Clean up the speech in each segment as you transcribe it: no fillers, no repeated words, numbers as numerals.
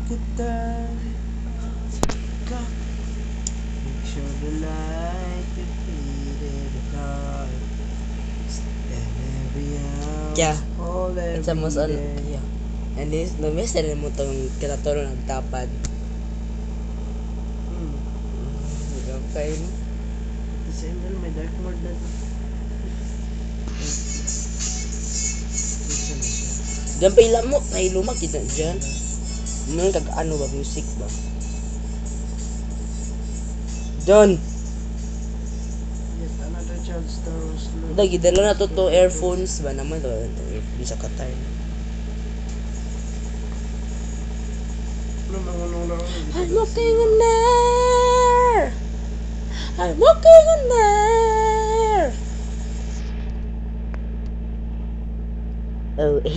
Good time. Make sure the light you feel in the dark. And every hour. Yeah. All It's a most every day. yeah. And this no miss na mo tong kinatoro nagtapad. Okay. At the same time, may dark mode na to. Isa na siya. Diyan pila mo, kay lumak kita diyan. Nung kag ano ba music ba? Don, Yet another child star was lost. dagi dala na to earphones ba naman to bisa ka time. Ano mangunong lang? I'm walking in there. I'm walking in there. Oh,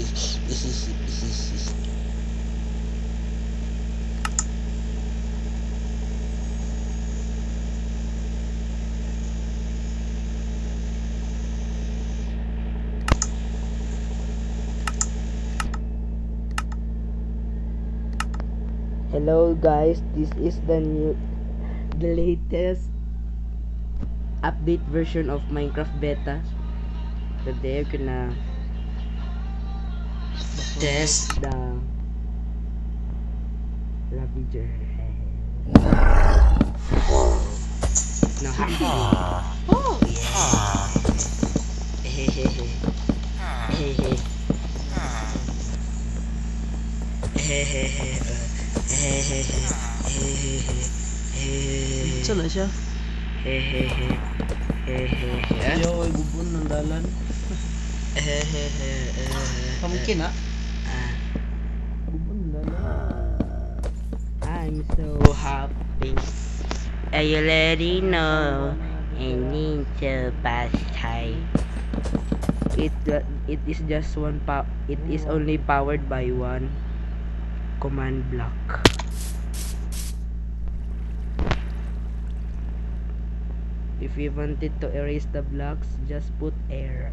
hello guys, this is the latest update version of Minecraft beta. Today we're gonna test the Ravager. No happy. Oh yeah. Hehehe. Hehehe. Isa na siya. Ayaw ay bubun ng dalan. Pamungkin ha? Bubun ng dalan. I'm so happy. You already know I need to pass time. It is just it is only powered by one command block. If you wanted to erase the blocks, just put air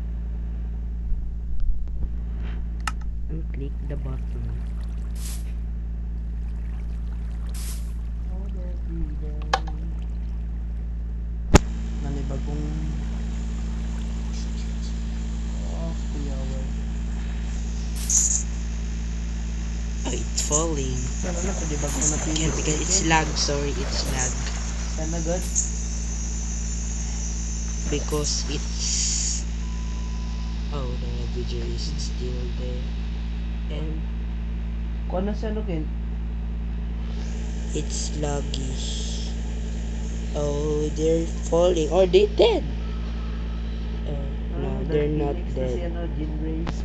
and click the button. Nanibagong kuyaway. Oh, it's falling. Sana na pwede bagong napili. Yeah, because it's lag. Sorry, it's lag. Sana good. Because it's the Ravager is still there and Kuha na siya lugin. it's laggy. Oh, they're falling or they dead. No, they're not dead. Kasi ano, Jin Rays.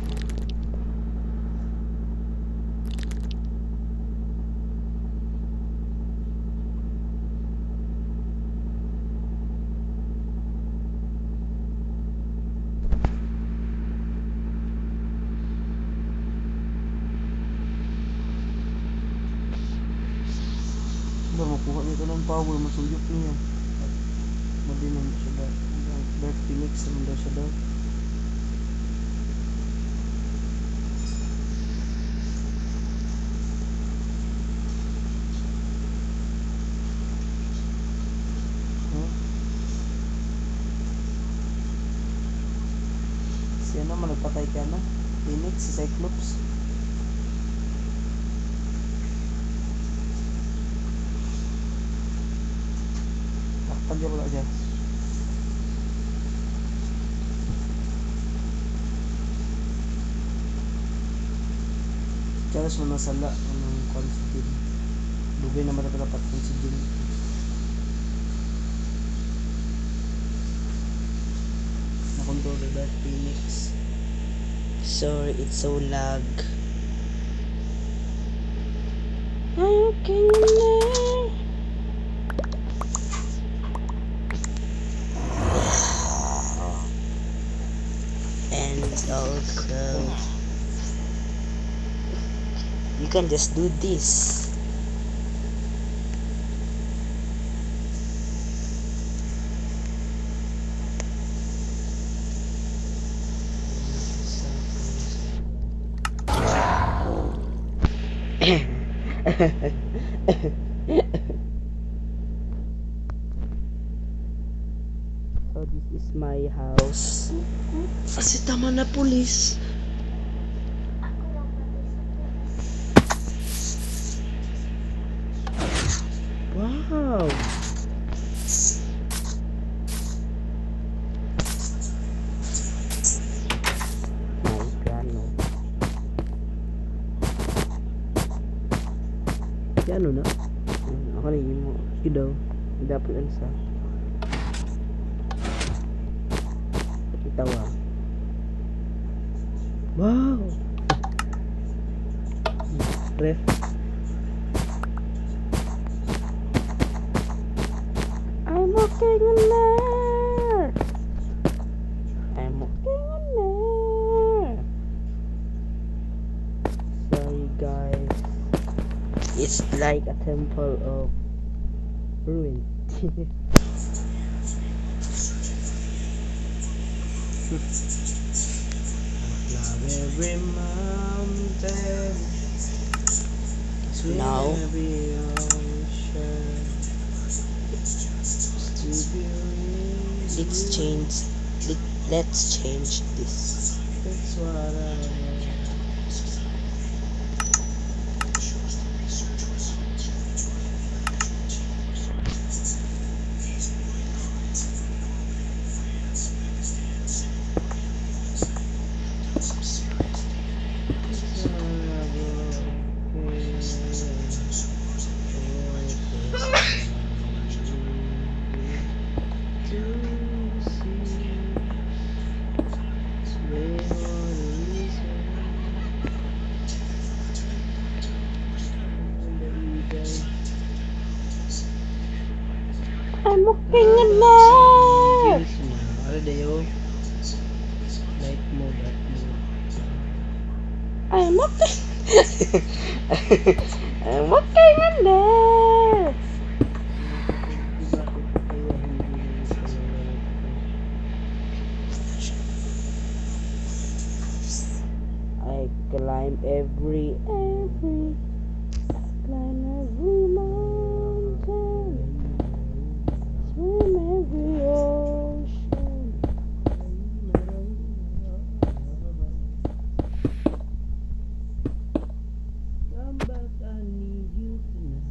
Ba, makuha nito ng power, masuyok niya. Mali naman siya daw. Dark Phoenix naman daw siya daw. Huh? Si ano man nagpatay ka na? Phoenix, si Cyclops. Takpan dia pula aja. Charles manasala ng confident. Dugay naman na dapat kung si Jin. Nakontrol the Dark Phoenix. Sorry, it's so lag. Okay. And also you can just do this. So this is my house. Kasi tama na pulis. Wow. My piano. Piano na. Ako na yun mo. Sige daw. Dapat yan sa tawa. Wow. Ref. I'm walking in there. I'm walking in there. Sorry guys. It's like a temple of ruin. Love every mountain, Now every ocean. let's change this. That's what I want. I'm walking in there. Ada deh yo. Night mode, dark mode. I'm walking. I'm walking in there. I climb every mountain, swim every ocean. Come back, I need you tonight.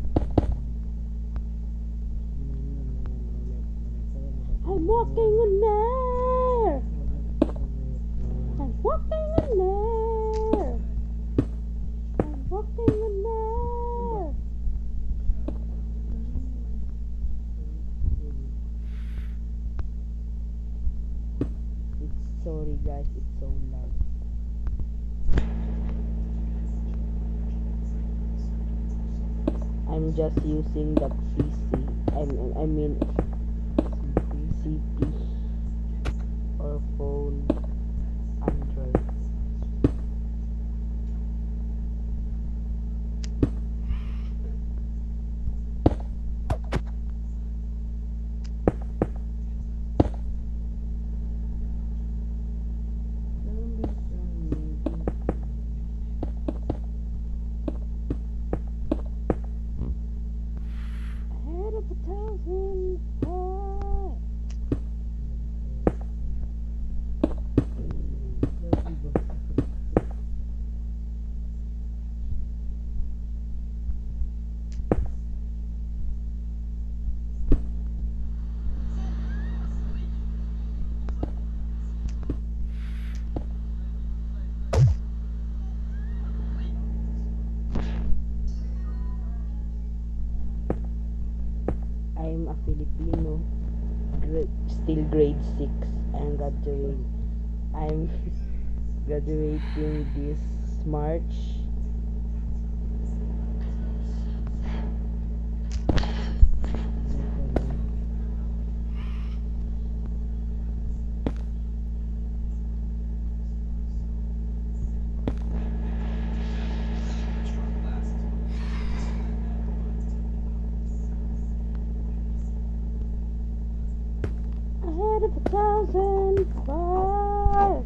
I'm walking in there. I'm walking in there. I'm walking in there. Sorry guys, it's so loud. I'm just using the PC. I mean CP or phone Android. Ahead of 1,000 fire. I'm a Filipino, still grade 6. I'm graduating this March. Ahead of 1,000 fire.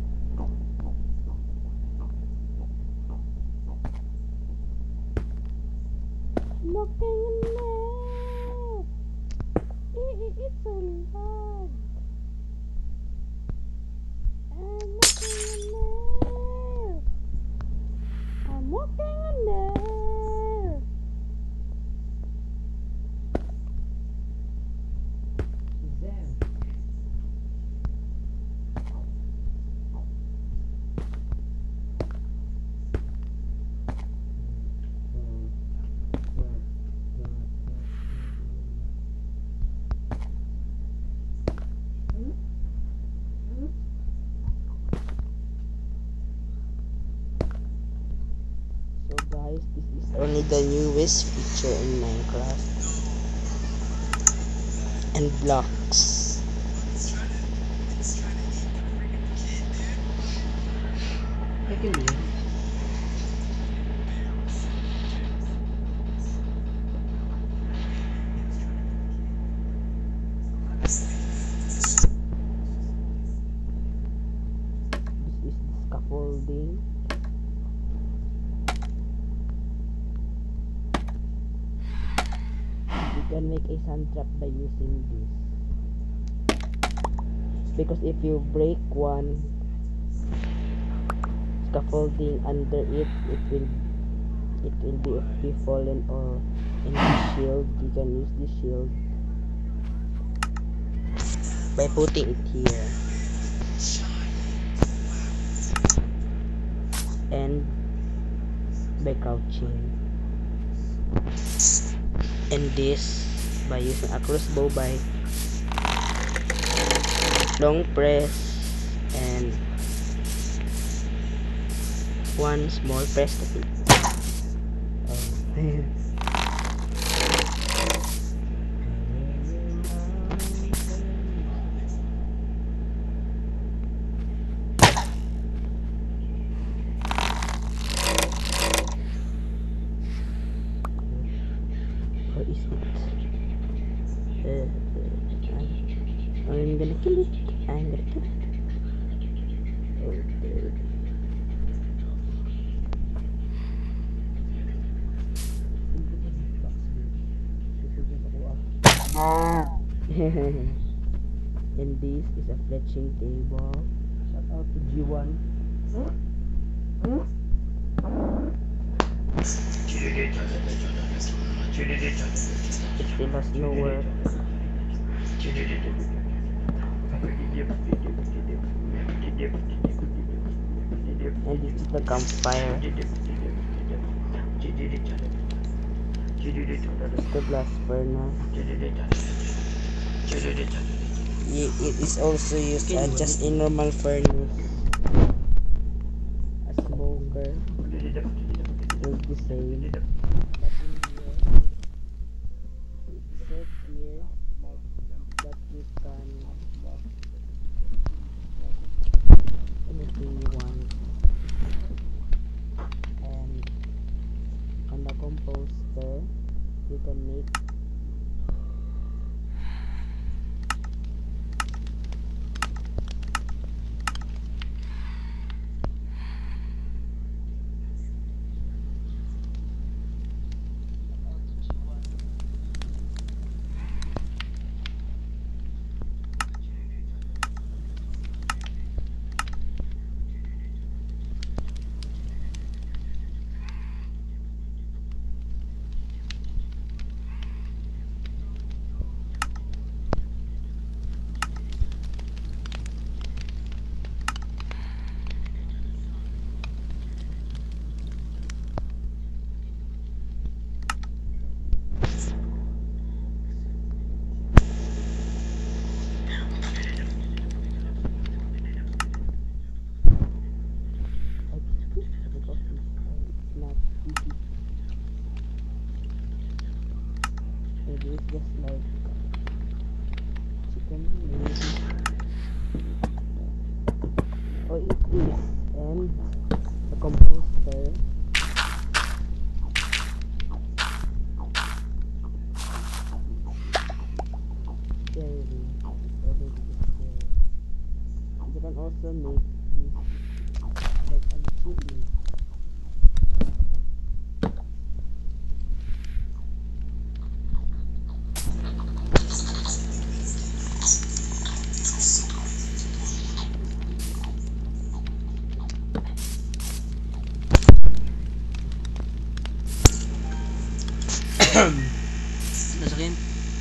walking in there. It's so loud. I'm walking in there. I'm walking in there. Zen. So guys, this is only the newest feature in Minecraft and blocks. I can do it. This is the scaffolding. You can make a sand trap by using this. Because if you break one scaffolding under it, it will be fallen, or in the shield. You can use the shield by putting it here. And by crouching, and this by using a crossbow by long press and one small press to hit. Where is it? I'm gonna kill it. I'm gonna kill it. Oh, there it is. And this is a fletching table. Shout out to G1. It still has no work. And this is the campfire. It's the glass furnace. It is also used as just a normal furnace. A smoker will be same. But in here, it said here that you can anything you want. And on the composter, you can make maybe it's just like chicken, maybe. Oh, it is. And the composter. There it is. Already there. You can also make this like a chili. Nasakin?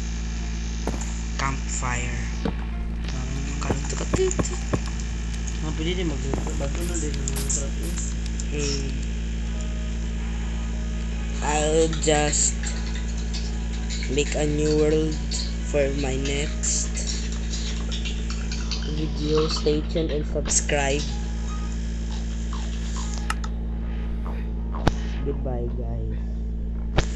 Campfire. Kalagtakat. Pwede din bago na din mag-trap eh. Hey, I'll just make a new world for my next video. Stay tuned and subscribe. Goodbye, guys.